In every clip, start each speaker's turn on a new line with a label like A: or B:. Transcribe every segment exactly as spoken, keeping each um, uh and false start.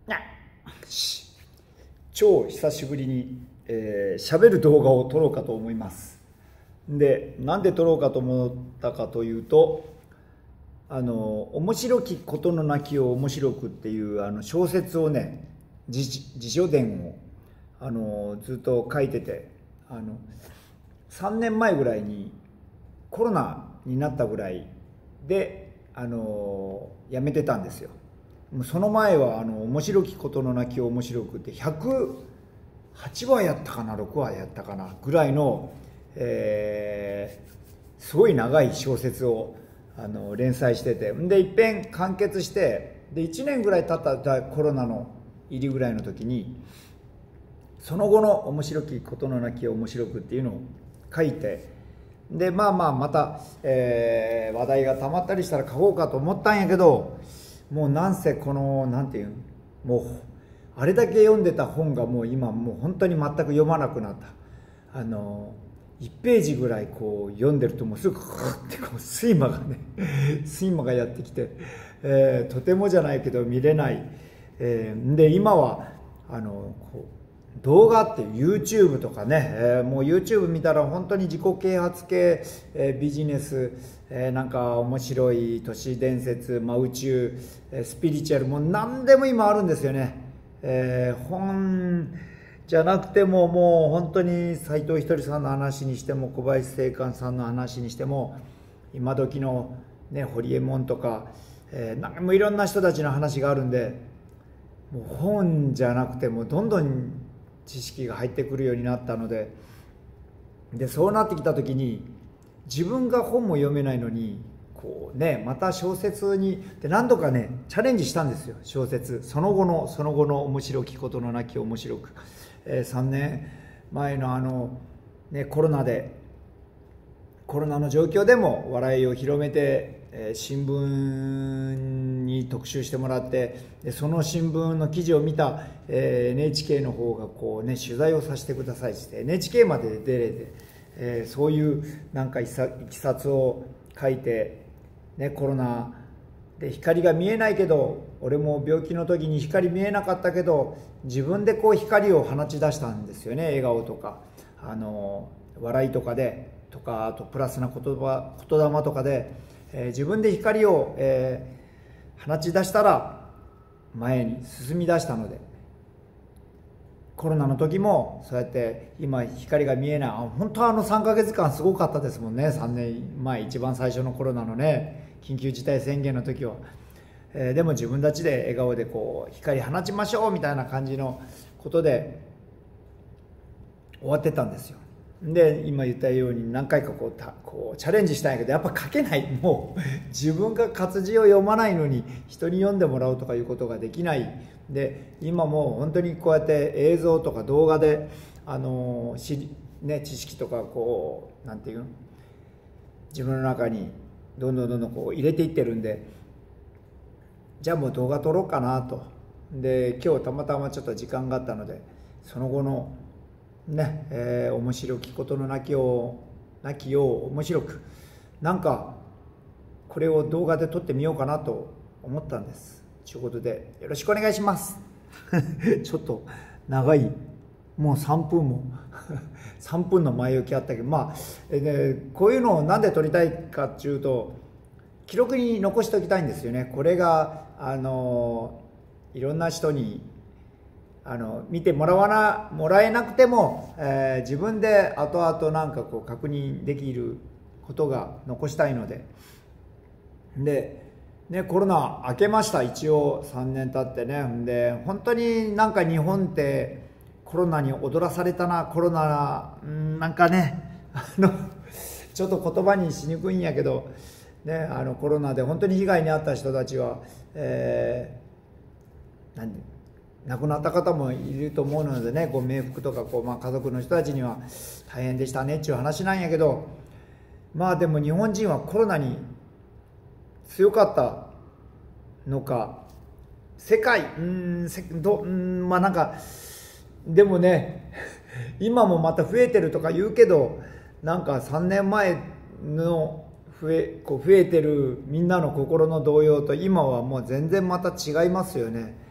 A: なし超久しぶりにえー、喋る動画を撮ろうかと思います。で、なんで撮ろうかと思ったかというと、あの面白きことのなきを面白くっていうあの小説をね、自自叙伝をあのずっと書いてて、あのさんねんまえぐらいにコロナになったぐらいであのやめてたんですよ。その前はあの面白きことのなきを面白くってひゃくはちわやったかな、ろくわやったかなぐらいの、えー、すごい長い小説をあの連載してて、でいっぺん完結して、でいちねんぐらい経ったコロナの入りぐらいの時に、その後の面白きことのなきを面白くっていうのを書いて、でまあまあまた、えー、話題がたまったりしたら書こうかと思ったんやけど、もうなんせこのなんていうもうあれだけ読んでた本がもう今もう本当に全く読まなくなった。あのいちページぐらいこう読んでるともうすぐクーってこう睡魔がね睡魔がやってきて、えー、とてもじゃないけど見れない、えー、で今はあのこう動画っていう YouTube とかね、えー、もう YouTube 見たら本当に自己啓発系、えー、ビジネス、えー、なんか面白い都市伝説、まあ、宇宙、えー、スピリチュアル、もう何でも今あるんですよね。えー、本じゃなくてももう本当に斎藤ひとりさんの話にしても小林正観さんの話にしても今時の、ね、堀江門とか、えー、なんかもういろんな人たちの話があるんで、もう本じゃなくてもどんどん知識が入ってくるようになったので、でそうなってきた時に自分が本も読めないのにこうね、また小説にで何度かねチャレンジしたんですよ。小説その後のその後の面白きことのなき面白く、えー、さんねんまえのあの、ね、コロナでコロナの状況でも笑いを広めて、えー、新聞に特集してもらって、でその新聞の記事を見た、えー、エヌエイチケー の方がこう、ね、取材をさせてくださいって エヌエイチケー まで出れて、えー、そういうなんかいさいきさつを書いて、ね、コロナで光が見えないけど、俺も病気の時に光見えなかったけど自分でこう光を放ち出したんですよね。笑顔とかあの笑いとかでとか、あとプラスな言葉言霊とかで、えー、自分で光を、えー、放ち出したら前に進み出したので、コロナの時もそうやって今光が見えない、本当はあのさんかげつかんすごかったですもんね。さんねんまえ一番最初のコロナのね緊急事態宣言の時は、えー、でも自分たちで笑顔でこう光放ちましょうみたいな感じのことで終わってたんですよ。で今言ったように何回かこうたこうチャレンジしたんやけど、やっぱ書けない。もう自分が活字を読まないのに人に読んでもらうとかいうことができない。で今もう本当にこうやって映像とか動画であのし、ね、知識とかこうなんていうの自分の中にどんどんどんどんこう入れていってるんで、じゃあもう動画撮ろうかなと。で今日たまたまちょっと時間があったので、その後のね、えー、面白きことのなきをなきよう面白く、なんかこれを動画で撮ってみようかなと思ったんです。ということでよろしくお願いしますちょっと長い、もうさんぷんもさんぷんの前置きあったけど、まあ、えー、こういうのをなんで撮りたいかっていうと、記録に残しておきたいんですよね。これがあのいろんな人にあの見てもらわなもらえなくても、えー、自分で後々なんかこう確認できることが残したいので、で、ね、コロナ明けました。一応さんねん経ってね。で本当になんか日本ってコロナに踊らされたな。コロナんなんかねあのちょっと言葉にしにくいんやけど、ね、あのコロナで本当に被害に遭った人たちは、えー、何亡くなった方もいると思うのでね、ご冥福とかこう、まあ、家族の人たちには大変でしたねっていう話なんやけど、まあでも日本人はコロナに強かったのか、世界うんせどうんまあなんかでもね今もまた増えてるとか言うけど、なんかさんねんまえの増えこう増えてるみんなの心の動揺と今はもう全然また違いますよね。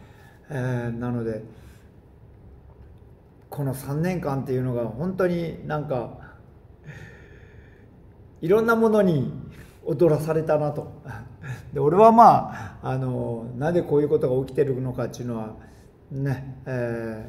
A: えー、なのでこのさんねんかんっていうのが本当になんかいろんなものに踊らされたなと。で俺はまああのなんでこういうことが起きてるのかっていうのはね、え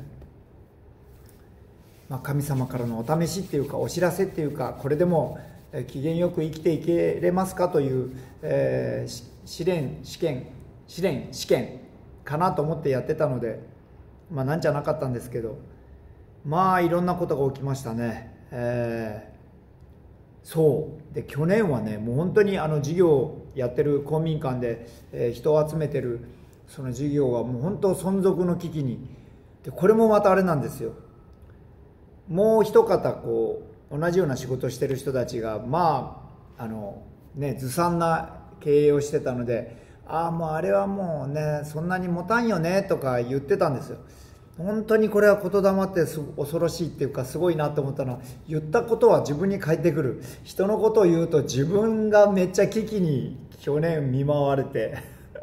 A: ーまあ、神様からのお試しっていうかお知らせっていうか、これでも機嫌よく生きていけれますかという、えー、試練試験試練試験かなと思ってやってたので、まあなんじゃなかったんですけど、まあいろんなことが起きましたね。えーそうで去年はねもう本当にあの事業をやってる公民館で、えー、人を集めてるその事業がもう本当存続の危機に。でこれもまたあれなんですよ、もう一方こう同じような仕事をしてる人たちがまああのねずさんな経営をしてたので、ああもうあれはもうねそんなに持たんよねとか言ってたんですよ。本当にこれは言霊ってす恐ろしいっていうかすごいなと思ったのは、言ったことは自分に返ってくる。人のことを言うと自分がめっちゃ危機に去年見舞われて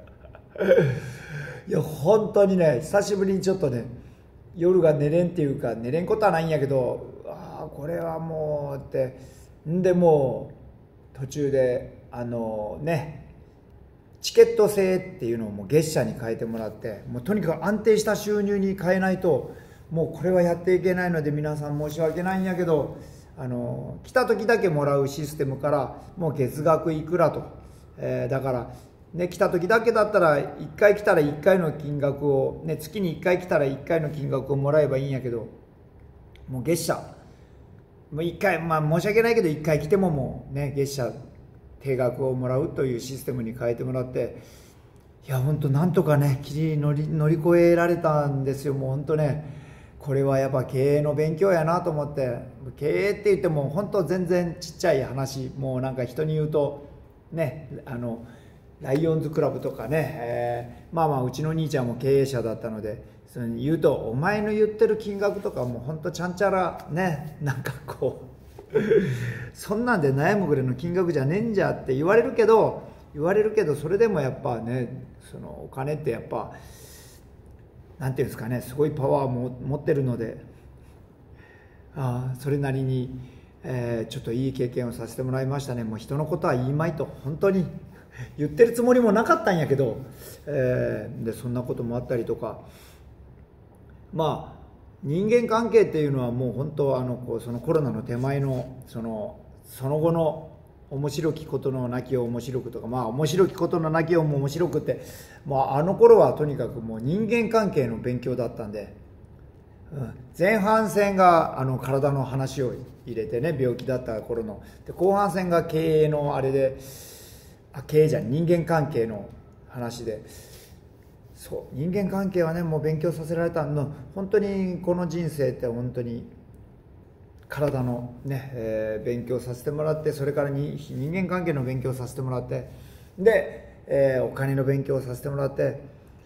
A: いや本当にね久しぶりにちょっとね夜が寝れんっていうか、寝れんことはないんやけど、ああこれはもうってんでもう途中であのねチケット制っていうのをもう月謝に変えてもらって、もうとにかく安定した収入に変えないともうこれはやっていけないので、皆さん申し訳ないんやけどあの来た時だけもらうシステムからもう月額いくらと、えー、だからね来た時だけだったらいっかい来たらいっかいの金額を、ね、月にいっかい来たらいっかいの金額をもらえばいいんやけど、もう月謝もういっかい、まあ申し訳ないけどいっかい来てももうね月謝定額をもらうというシステムに変えてもらって、いや本当なんとかね切り乗り乗り越えられたんですよ。もう本当ねこれはやっぱ経営の勉強やなと思って、経営って言っても本当全然ちっちゃい話、もうなんか人に言うとねあのライオンズクラブとかね、えー、まあまあうちの兄ちゃんも経営者だったので、それに言うとお前の言ってる金額とかもう本当ちゃんちゃらね、なんかこうそんなんで悩むぐらいの金額じゃねえんじゃって言われるけど言われるけどそれでもやっぱねそのお金ってやっぱなんていうんですかね、すごいパワーを持ってるので、ああそれなりに、えー、ちょっといい経験をさせてもらいましたね。もう人のことは言いまいと本当に言ってるつもりもなかったんやけど、えー、でそんなこともあったりとか、まあ人間関係っていうのはもう本当あのこうそのコロナの手前のそのその後の面白きことのなきを面白くとか、まあ面白きことのなきをも面白くって、まあ、あの頃はとにかくもう人間関係の勉強だったんで、うん、前半戦があの体の話を入れてね病気だった頃ので、後半戦が経営のあれで、あ経営じゃん人間関係の話で、そう人間関係はねもう勉強させられたの。本当にこの人生って本当に体のね、えー、勉強させてもらって、それからに人間関係の勉強させてもらって、で、えー、お金の勉強させてもらって、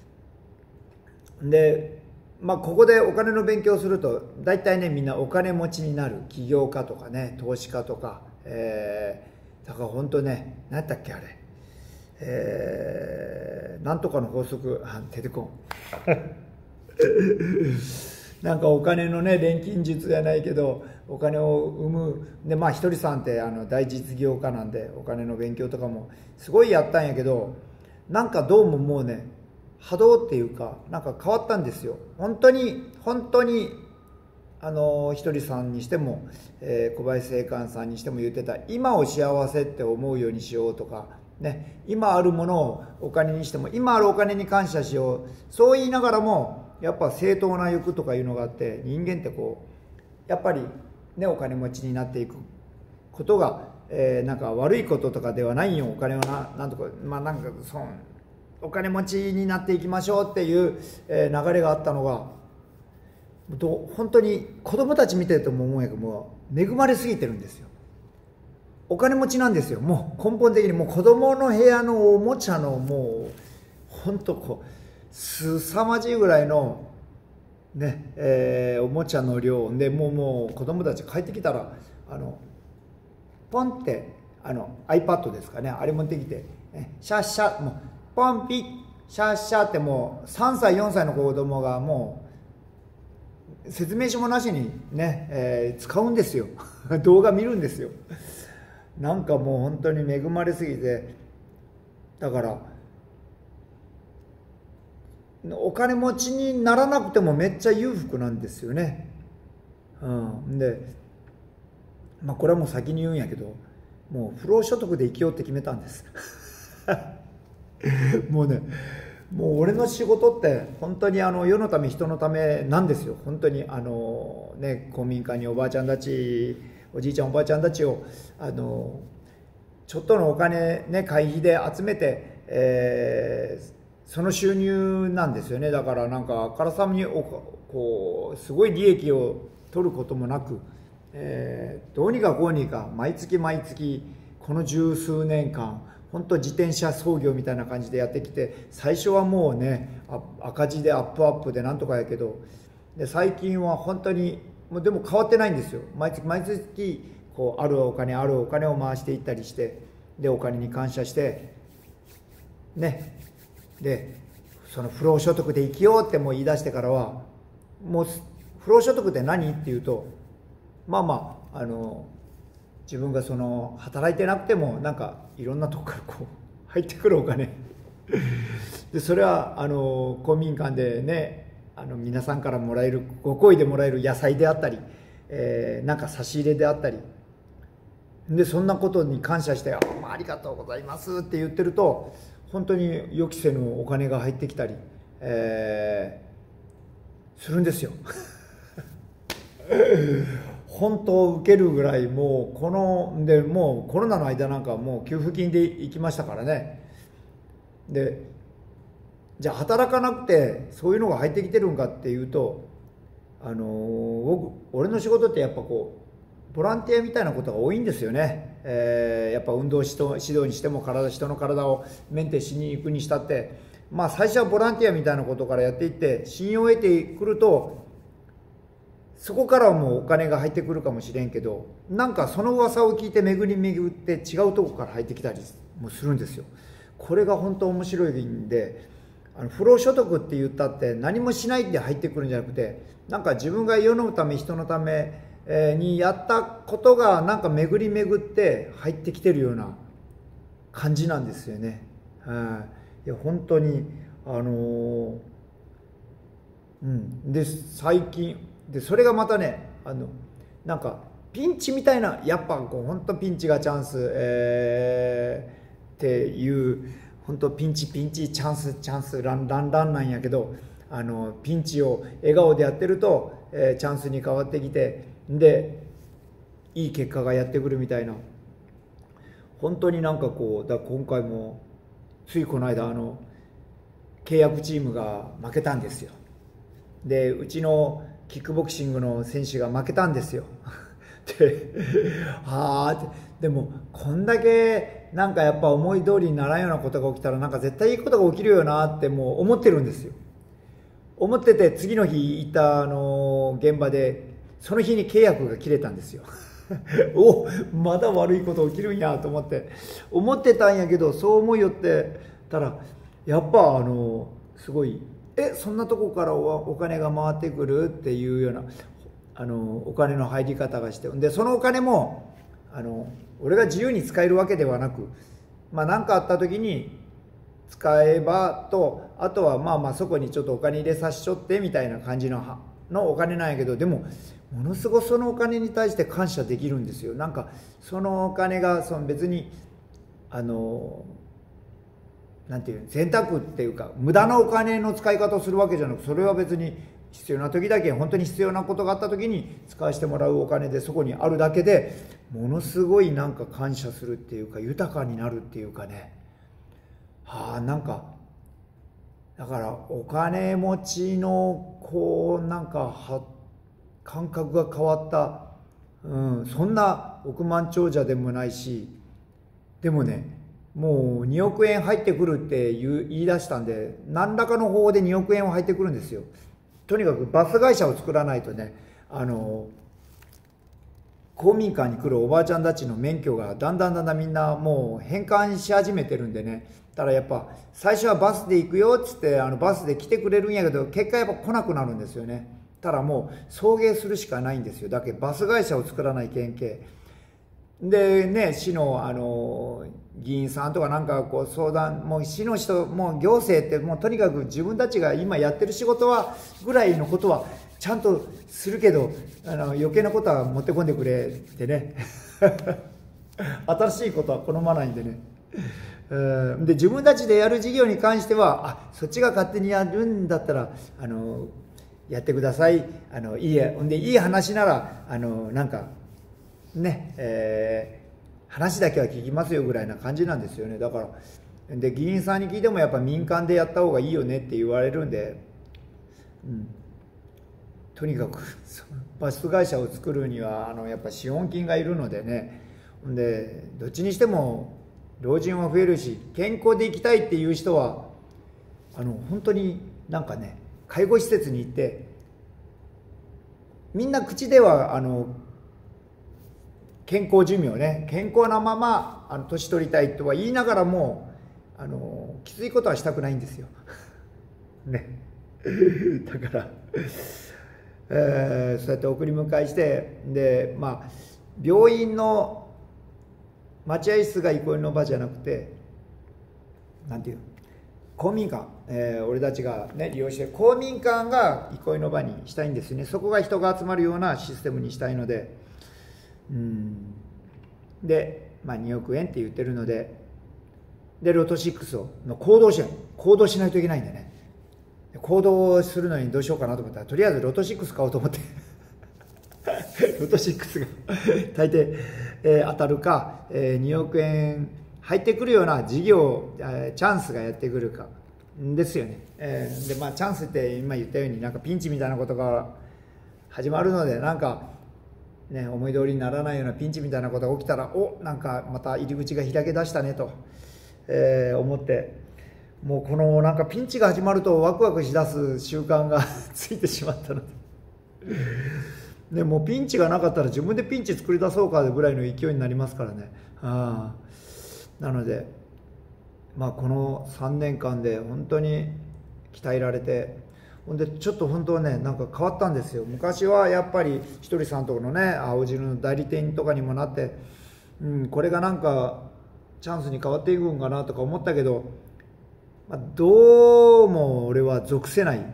A: でまあここでお金の勉強すると大体ねみんなお金持ちになる起業家とかね投資家とか、えー、だから本当ね何だっけあれえー、なんとかの法則あ出てこんなんかお金のね錬金術じゃないけどお金を生むで、まあひとりさんってあの大実業家なんでお金の勉強とかもすごいやったんやけど、なんかどうももうね波動っていうかなんか変わったんですよ。本当に本当にあのひとりさんにしても、えー、小林正観さんにしても言ってた今を幸せって思うようにしようとかね、今あるものをお金にしても今あるお金に感謝しよう、そう言いながらもやっぱ正当な欲とかいうのがあって、人間ってこうやっぱりねお金持ちになっていくことが、えー、なんか悪いこととかではないよ。お金をななんとかまあなんかそのお金持ちになっていきましょうっていう、えー、流れがあったのが本当に子供たち見てると思うんやけども恵まれすぎてるんですよ。お金持ちなんですよ。もう根本的にもう子供の部屋のおもちゃのもう本当こうすさまじいぐらいのね、えー、おもちゃの量でもうもう子供たち帰ってきたらあのポンってあの iPad ですかね、あれ持ってきて、ね、シャッシャッもうポンピッシャーシャーってもうさんさいよんさいの子供がもう説明書もなしにね、えー、使うんですよ動画見るんですよ。なんかもう本当に恵まれすぎて、だからお金持ちにならなくてもめっちゃ裕福なんですよね。うん、で、まあ、これはもう先に言うんやけど、もう不労所得で生きようって決めたんですもうね、もう俺の仕事って本当にあの世のため人のためなんですよ。本当にあのね、公民館におばあちゃんたち、おじいちゃんおばあちゃんたちをあのちょっとのお金ね、会費で集めて、えー、その収入なんですよね。だからなんかあからさまにおこうすごい利益を取ることもなく、えー、どうにかこうにか毎月毎月この十数年間本当自転車操業みたいな感じでやってきて、最初はもうね赤字でアップアップでなんとかやけど、で最近は本当にもうでも変わってないんですよ。毎月毎月こうあるお金あるお金を回していったりして、でお金に感謝してね、でその不労所得で生きようってもう言い出してからは、もう不労所得って何っていうと、まあまああの自分がその働いてなくてもなんかいろんなとこからこう入ってくるお金で、それはあの公民館でね、あの皆さんからもらえるご厚意でもらえる野菜であったり、えー、なんか差し入れであったりで、そんなことに感謝して「あ, ありがとうございます」って言ってると、本当に予期せぬお金が入ってきたり、えー、するんですよ本当受けるぐらい、もうこのでもうコロナの間なんかもう給付金で行きましたからね。でじゃあ働かなくてそういうのが入ってきてるんかっていうと、あの僕俺の仕事ってやっぱこうボランティアみたいなことが多いんですよね。えー、やっぱ運動指導にしても体人の体をメンテしに行くにしたって、まあ最初はボランティアみたいなことからやっていって信用を得てくると、そこからはもうお金が入ってくるかもしれんけど、なんかその噂を聞いて巡り巡って違うとこから入ってきたりもするんですよ。これが本当面白いんで、あの不労所得って言ったって何もしないって入ってくるんじゃなくて、なんか自分が世のため人のためにやったことがなんか巡り巡って入ってきてるような感じなんですよね。いや本当にあのー、うんで最近でそれがまたね、あのなんかピンチみたいな、やっぱこう本当ピンチがチャンス、えー、っていう本当ピンチピンチチャンスチャンスランランランなんやけど、あのピンチを笑顔でやってると、えー、チャンスに変わってきて、でいい結果がやってくるみたいな、本当になんかこうだ今回もついこの間あの契約チームが負けたんですよ。でうちのキックボクシングの選手が負けたんですよで、はあって、でもこんだけなんかやっぱ思い通りにならんようなことが起きたらなんか絶対いいことが起きるよなってもう思ってるんですよ。思ってて、次の日行ったあの現場でその日に契約が切れたんですよおまだ悪いこと起きるんやと思って思ってたんやけど、そう思いよってたらやっぱあのすごい、えそんなとこからお金が回ってくるっていうようなあのお金の入り方がして、でそのお金もあの俺が自由に使えるわけではなく、まあ何かあった時に使えばと、あとはまあまあそこにちょっとお金入れさしちょってみたいな感じののお金なんやけど、でもものすごくそのお金に対して感謝できるんですよ。なんかそのお金がその別にあのなんていう贅沢っていうか無駄なお金の使い方をするわけじゃなく、それは別に必要な時だけ、本当に必要なことがあった時に使わせてもらうお金でそこにあるだけで、ものすごいなんか感謝するっていうか豊かになるっていうかね、はあ、なんかだからお金持ちのこうなんかは感覚が変わった、うん、そんな億万長者でもないし、でもねもうにおくえん入ってくるって言い出したんで、何らかの方法でにおくえんは入ってくるんですよ。とにかくバス会社を作らないとね、あの公民館に来るおばあちゃんたちの免許がだんだんだんだんみんなもう返還し始めてるんでね。ただやっぱ最初はバスで行くよっつってあのバスで来てくれるんやけど、結果やっぱ来なくなるんですよね。ただもう送迎するしかないんですよ。だけどバス会社を作らないけんけでね、市のあの議員さんとかなんかこう相談、もう市の人、もう行政ってもうとにかく自分たちが今やってる仕事はぐらいのことはちゃんとするけど、あの余計なことは持ってこんでくれってね新しいことは好まないんでね。で自分たちでやる事業に関しては、あ、そっちが勝手にやるんだったらあのやってください、あのいいや、でいい話ならあのなんかね、えー、話だけは聞きますよぐらいな感じなんですよね。だからで議員さんに聞いてもやっぱ民間でやった方がいいよねって言われるんで、うん、とにかくバス会社を作るにはあのやっぱ資本金がいるのでね。でどっちにしても老人は増えるし、健康で生きたいっていう人はあの本当になんかね、介護施設に行ってみんな口ではあの健康寿命ね、健康なままあの年取りたいとは言いながらもあのきついことはしたくないんですよねだから、えー、そうやって送り迎えしてで、まあ病院の待合室が憩いの場じゃなくて、なんていう公民館、えー、俺たちが、ね、利用して公民館が憩いの場にしたいんですね。そこが人が集まるようなシステムにしたいので、うんで、まあ、におくえんって言ってるので、でロトろくの行動支援行動しないといけないんでね。行動するのにどうしようかなと思ったら、とりあえずロトろく買おうと思ってロトろくが大抵、えー、当たるか、えー、におくえん入ってくるような事業、えー、チャンスがやってくるかですよね。えー、でまあチャンスって今言ったようになんかピンチみたいなことが始まるので、なんかね、思い通りにならないようなピンチみたいなことが起きたら、お、なんかまた入り口が開け出したねと、えー、思って、もうこのなんかピンチが始まるとワクワクしだす習慣がついてしまったのででもうピンチがなかったら自分でピンチ作り出そうかぐらいの勢いになりますからね。あなので、まあ、このさんねんかんで本当に鍛えられて、ほんでちょっと本当はね、なんか変わったんですよ。昔はやっぱりひとりさんとこのね青汁の代理店とかにもなって、うん、これがなんかチャンスに変わっていくんかなとか思ったけど、まあ、どうも俺は属せない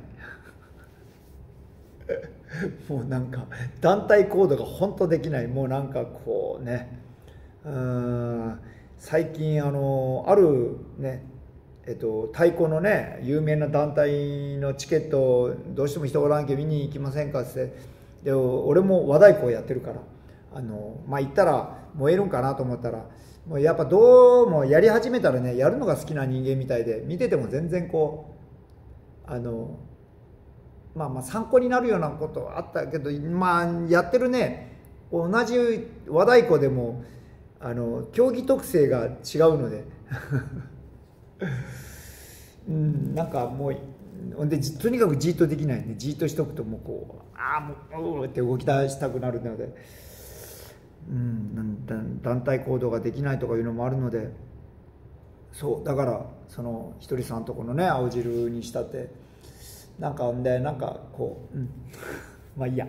A: もうなんか団体行動が本当できない。もうなんかこうね、うーん最近あのあるねえっと、太鼓のね有名な団体のチケットをどうしても人おらんけ見に行きませんかって。で俺も和太鼓をやってるから、あのまあ行ったら燃えるんかなと思ったら、もうやっぱどうもやり始めたらね、やるのが好きな人間みたいで、見てても全然こうあのまあまあ参考になるようなことあったけど、まあやってるね同じ和太鼓でもあの競技特性が違うのでうん、なんかもうでとにかくじっとできないね。じっとしとくともうこうああもううって動き出したくなるので、うん、団体行動ができないとかいうのもあるので、そうだからそのひとりさんとこのね青汁にしたってなんかんでなんかこう、うん、まあいいや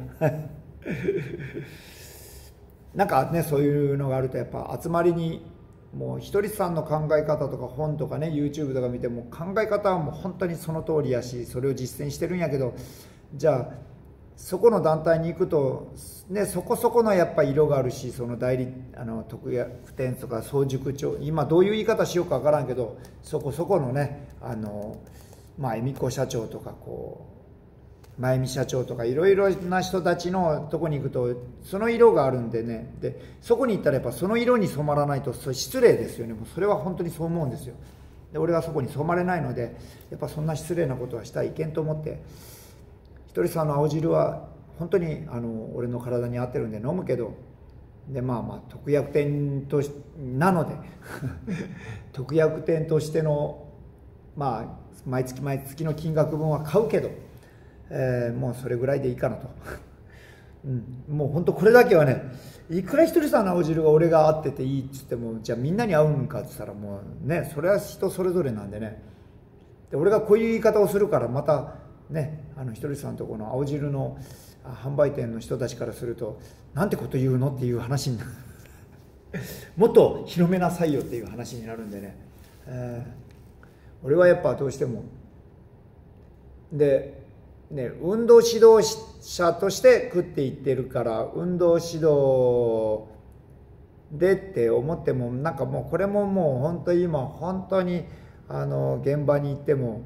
A: なんかねそういうのがあるとやっぱ集まりに。もうひとりさんの考え方とか本とかね YouTube とか見ても考え方はもう本当にその通りやし、それを実践してるんやけど、じゃあそこの団体に行くと、ね、そこそこのやっぱ色があるし、その代理あの特約店とか総塾長、今どういう言い方しようか分からんけど、そこそこのねあのまあ恵美子社長とかこう真由美社長とかいろいろな人たちのとこに行くとその色があるんでね、でそこに行ったらやっぱその色に染まらないとそれ失礼ですよね。もうそれは本当にそう思うんですよ。で俺はそこに染まれないので、やっぱそんな失礼なことはしたらいけんと思って、ひとりさんの青汁は本当にあの俺の体に合ってるんで飲むけど、でまあまあ特約店としなので特約店としてのまあ毎月毎月の金額分は買うけど、えー、もうそれぐらいでいいかなとうん、もう本当これだけはね、いくらひとりさんの青汁が俺が合ってていいっつっても、じゃあみんなに合うんかっつったらもうね、それは人それぞれなんでね。で俺がこういう言い方をするからまたね、あのひとりさんとこの青汁の販売店の人たちからすると、なんてこと言うのっていう話になるもっと広めなさいよっていう話になるんでね、えー、俺はやっぱどうしてもでね、運動指導者として食っていってるから、運動指導でって思っても、なんかもうこれももう本当に今本当にあの現場に行っても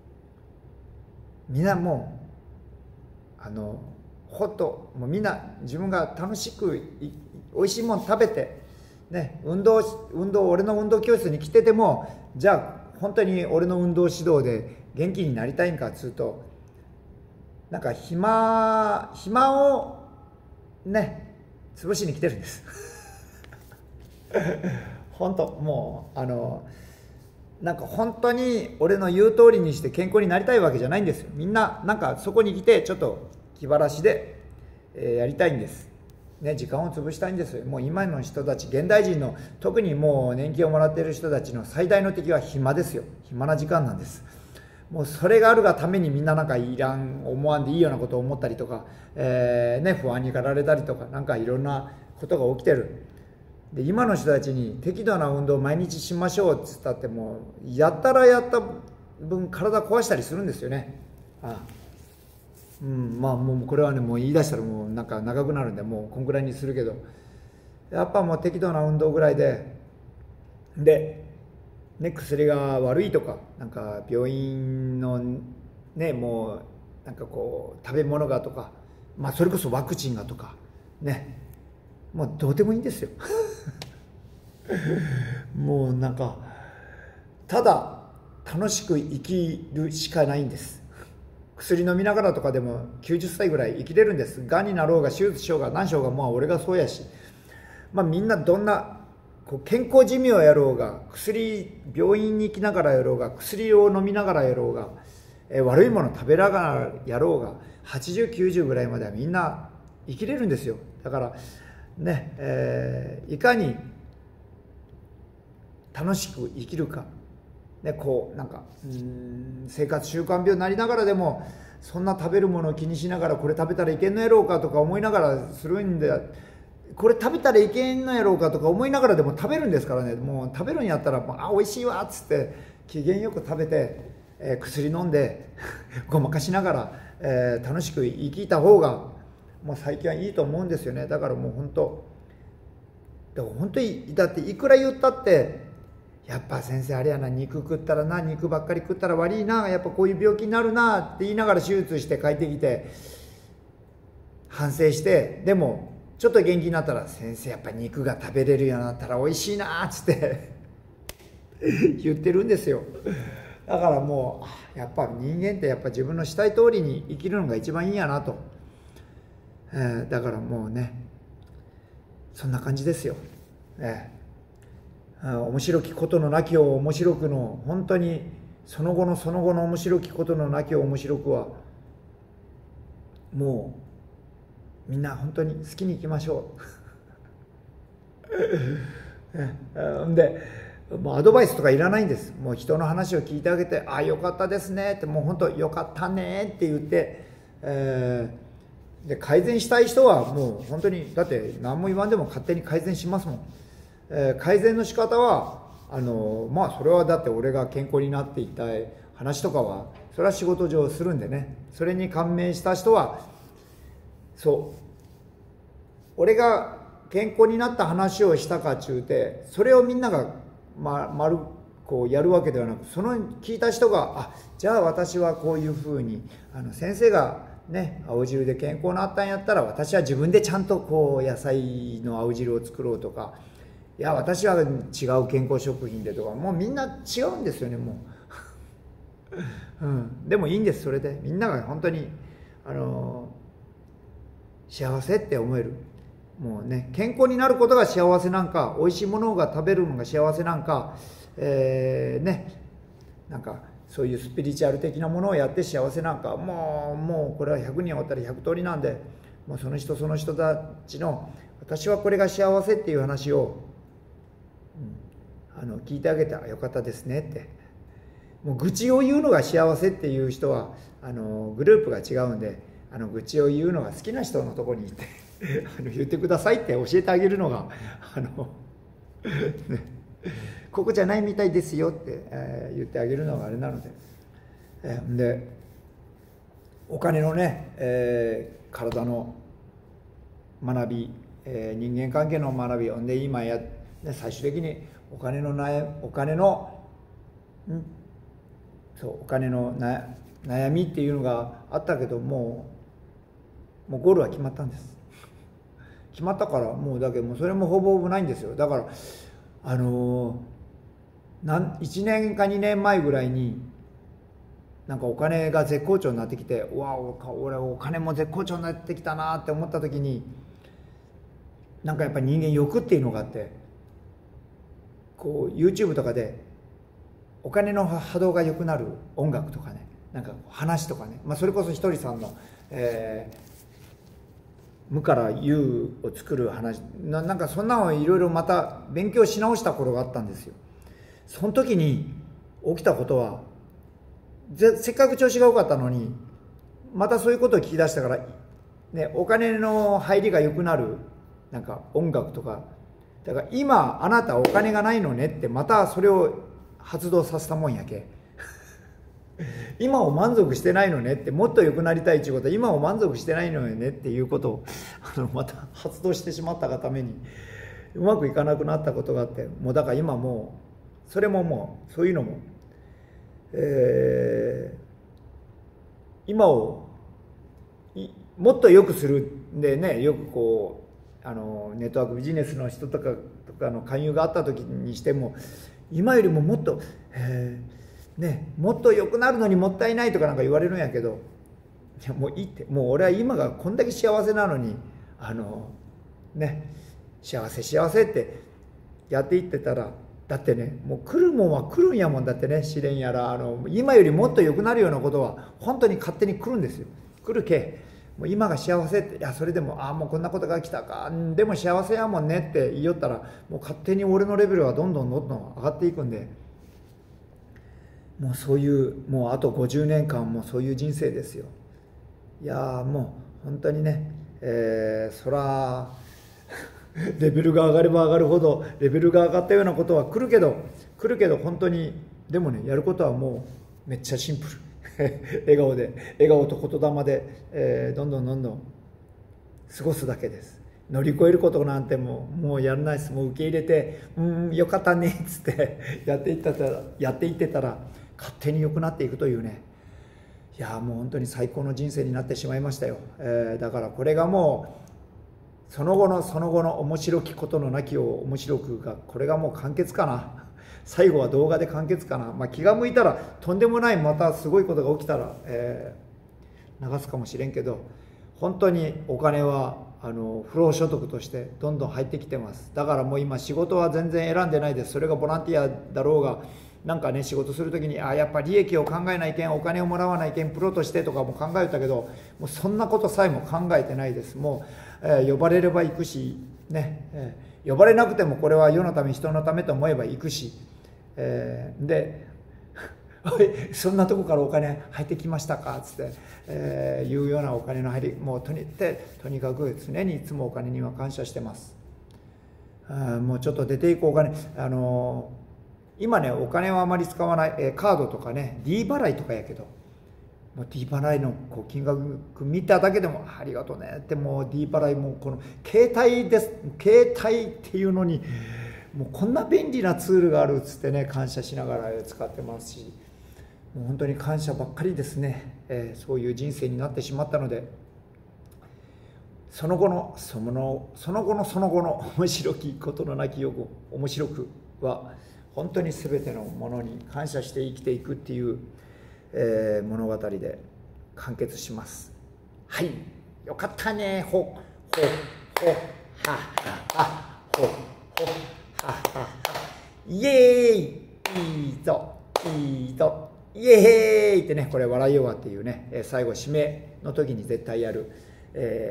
A: みんなもうあのほっともうみんな自分が楽しくおいしいもの食べてね、運動運動俺の運動教室に来てても、じゃあ本当に俺の運動指導で元気になりたいんかっつうと、なんか暇暇をね潰しに来てるんです本当もうあのなんか本当に俺の言う通りにして健康になりたいわけじゃないんですよ。みんななんかそこに来てちょっと気晴らしで、えー、やりたいんですね、時間を潰したいんです。もう今の人たち、現代人の特にもう年金をもらっている人たちの最大の敵は暇ですよ。暇な時間なんです。もうそれがあるがためにみんななんかいらん思わんでいいようなことを思ったりとか、えーね、不安に駆られたりとか、なんかいろんなことが起きてる。で今の人たちに適度な運動を毎日しましょうっつったって、もうやったらやった分体壊したりするんですよね。ああうん、まあもうこれはね、もう言い出したらもうなんか長くなるんで、もうこんくらいにするけど、やっぱもう適度な運動ぐらいでで、ね、薬が悪いとか、なんか病院のね、もうなんかこう食べ物がとか、まあそれこそワクチンがとかね、もうどうでもいいんですよもうなんかただ楽しく生きるしかないんです。薬飲みながらとかでもきゅうじゅっさいぐらい生きれるんです。がんになろうが手術しようが何しようが、まあ俺がそうやし、まあみんなどんなこう健康寿命をやろうが、薬病院に行きながらやろうが、薬を飲みながらやろうが、え悪いもの食べながらやろうが、はちじゅうきゅうじゅうぐらいまではみんな生きれるんですよ。だからね、えー、いかに楽しく生きるか、ね、こうなんかうーん生活習慣病になりながらでも、そんな食べるものを気にしながらこれ食べたらいけんのやろうかとか思いながらするんで、これ食べたらいけんのやろうかとか思いながらでも食べるんですからね。もう食べるんやったら「あ、美味しいわ」っつって機嫌よく食べて、えー、薬飲んでごまかしながら、えー、楽しく生きた方がもう最近はいいと思うんですよね。だからもう本当だから本当にだっていくら言ったって、やっぱ先生あれやな、肉食ったらな、肉ばっかり食ったら悪いな、やっぱこういう病気になるなって言いながら手術して帰ってきて反省して、でもちょっと元気になったら、先生やっぱ肉が食べれるようになったら美味しいなっつって言ってるんですよ。だからもうやっぱ人間ってやっぱ自分のしたい通りに生きるのが一番いいんやなと、えー、だからもうね、そんな感じですよ、えー面白きことのなきを面白くの、本当にその後のその後の面白きことのなきを面白くは、もうみんな本当に好きにいきましょうでもうアドバイスとかいらないんです。もう人の話を聞いてあげて、ああよかったですねって、もう本当よかったねって言って、えー、で改善したい人はもう本当に、だって何も言わんでも勝手に改善しますもん。えー、改善の仕方はあのまあそれはだって俺が健康になっていった話とかはそれは仕事上するんでね、それに感銘した人は、そう俺が健康になった話をしたかっちゅうて、それをみんなが、ま、丸こうやるわけではなく、その聞いた人が、あ、じゃあ私はこういうふうに、あの先生がね青汁で健康になったんやったら、私は自分でちゃんとこう野菜の青汁を作ろうとか、いや私は違う健康食品でとか、もうみんな違うんですよね、もう、うん、でもいいんです。それでみんなが本当にあの幸せって思える、もうね、健康になることが幸せなんか、美味しいものが食べるのが幸せなんか、えー、ね、なんかそういうスピリチュアル的なものをやって幸せなんか、もうもうこれはひゃくにんおったらひゃく通りなんで、 もうその人その人たちの私はこれが幸せっていう話を、うん、あの聞いてあげて、あよかったですねって。もう愚痴を言うのが幸せっていう人はあのグループが違うんで、あの愚痴を言うのが好きな人のところに行ってあの言ってくださいって教えてあげるのがあの、ね、ここじゃないみたいですよって、えー、言ってあげるのがあれなので、えー、でお金のね、えー、体の学び、えー、人間関係の学びで今や、ね、最終的にお金の悩お金のんそうお金のな悩みっていうのがあったけど、もうもうゴールは決まったんです。決まったから、もうだけどもうそれもほぼほぼないんですよ。だからあのー、なんいちねんかにねんまえぐらいになんかお金が絶好調になってきて、うわ俺お金も絶好調になってきたなって思った時に、なんかやっぱり人間欲っていうのがあって、こう YouTube とかでお金の波動が良くなる音楽とかね、なんか話とかね、まあ、それこそひとりさんの、えー、無から有を作る話 な, なんかそんなのをいろいろまた勉強し直した頃があったんですよ。その時に起きたことは、せっかく調子が良かったのにまたそういうことを聞き出したから、ね、お金の入りが良くなるなんか音楽とか、だから今あなたお金がないのねってまたそれを発動させたもんやけ今を満足してないのねって、もっと良くなりたいということは今を満足してないのよねっていうことをあのまた発動してしまったがためにうまくいかなくなったことがあって、もうだから今もうそれももうそういうのも、えー、今をもっと良くするんでね、よくこうあのネットワークビジネスの人とかとかの勧誘があった時にしても、今よりももっと、えーね、もっと良くなるのにもったいないとかなんか言われるんやけど、いやもういいって、もう俺は今がこんだけ幸せなのに、あのね幸せ幸せってやっていってたら、だってねもう来るもんは来るんやもん。だってね試練やらあの今よりもっと良くなるようなことは本当に勝手に来るんですよ。来るけもう今が幸せって、いやそれでもああもうこんなことが来たか、でも幸せやもんねって言いよったら、もう勝手に俺のレベルはどんどんどんどん上がっていくんで、もうそういうもうあとごじゅうねんかんもそういう人生ですよ。いやもう本当にね、えー、そらレベルが上がれば上がるほどレベルが上がったようなことは来るけど来るけど本当にでもね、やることはもうめっちゃシンプル笑顔で笑顔と言霊で、えー、どんどんどんどん過ごすだけです。乗り越えることなんてもうもうやらないです。もう受け入れて、うんよかったねっつってやっていったらやっていってたら勝手に良くなっていくというね、いやもう本当に最高の人生になってしまいましたよ。えー、だからこれがもうその後のその後の面白きことのなきを面白くが、これがもう完結かな。最後は動画で完結かな。まあ、気が向いたらとんでもないまたすごいことが起きたら、えー、流すかもしれんけど、本当にお金はあの不労所得としてどんどん入ってきてます。だからもう今仕事は全然選んでないです。それがボランティアだろうがなんかね、仕事するときにあやっぱ利益を考えないけん、お金をもらわないけん、プロとしてとかも考えたけど、もうそんなことさえも考えてないです。もう、えー、呼ばれれば行くしね、えー、呼ばれなくてもこれは世のため人のためと思えば行くし、えー、でそんなとこからお金入ってきましたかっつって、えー、いうようなお金の入り、もうとにとにかく常にいつもお金には感謝してます。あもうちょっと出ていくお金、あのー今ねお金はあまり使わない、えー、カードとかね D 払いとかやけど、もう D 払いのこう金額見ただけでもありがとうねって、もう D 払いもこの携帯です携帯っていうのにもうこんな便利なツールがあるっつってね、感謝しながら使ってますし、もう本当に感謝ばっかりですね、えー、そういう人生になってしまったので、その後のそのその後のその後の面白きことのなきよく面白くは本当に全てのものに感謝して生きていくっていう、えー、物語で完結します。はい、よかったね。ほほほはははほほはははイエーイいいぞいいぞイエーイってね、これ笑いよわっていうね、最後締めの時に絶対やる、えー、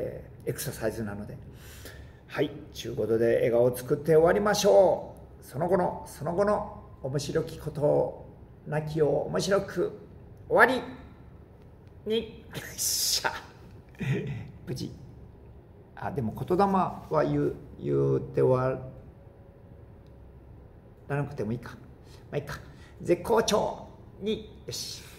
A: エクササイズなので。はいちゅうことで笑顔を作って終わりましょう。その後のその後の面白きことをなきを面白く終わりにしゃ無事。あでも言霊は言う言うて終わらなくてもいいか。まあいいか。絶好調によし。